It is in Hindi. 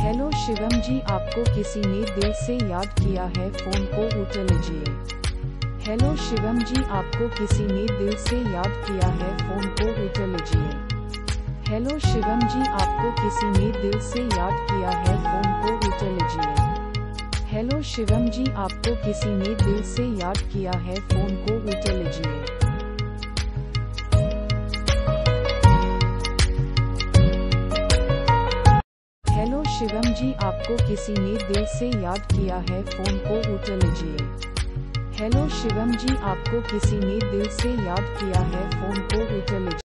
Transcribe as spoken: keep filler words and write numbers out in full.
हेलो शिवम जी, आपको किसी ने दिल से याद किया है, फोन को उठा लीजिए। हेलो शिवम जी, आपको किसी ने दिल से याद किया है, फोन को उठा लीजिए। हेलो शिवम जी, आपको किसी ने दिल से याद किया है, फोन को उठा लीजिए। हेलो शिवम जी, आपको किसी ने दिल से याद किया है, फोन को उठा लीजिए। हेलो शिवम जी, आपको किसी ने दिल से याद किया है, फोन को उठा लीजिए। हेलो शिवम जी, आपको किसी ने दिल से याद किया है, फोन को उठा लीजिए।